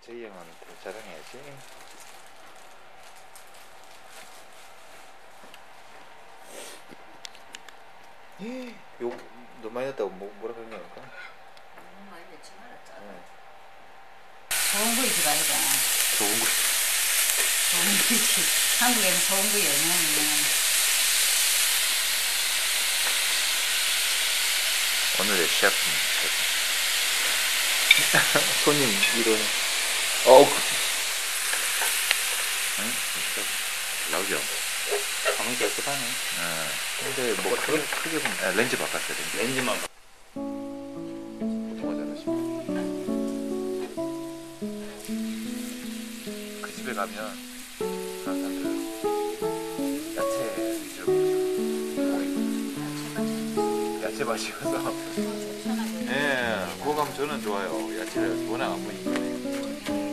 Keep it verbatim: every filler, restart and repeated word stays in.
저희 형한테 자랑해야지. 요 너무 많이 넣었다고 뭐, 뭐라 그런 거 할까? 너무 많이 넣지 말았자. 네. 좋은 거이지 말이다. 좋은 거. 좋은 거이지. 한국에는 좋은 거 영향이 있는. 오늘의 셰프는 손님 이런. 어. 응? 나오죠. 가만히 깨끗하네. 네. 근데 뭐 크게 크게 보면 아, 렌즈 바꿨어요. 렌즈. 렌즈만 봐. 고등어 잘하시고. 그 집에 가면 그런 사람들 야채 위주로 먹죠. 야채 맛이어서. 좋잖아. 예, 그거 가면 저는 좋아요. 야채를 워낙 안 보니까.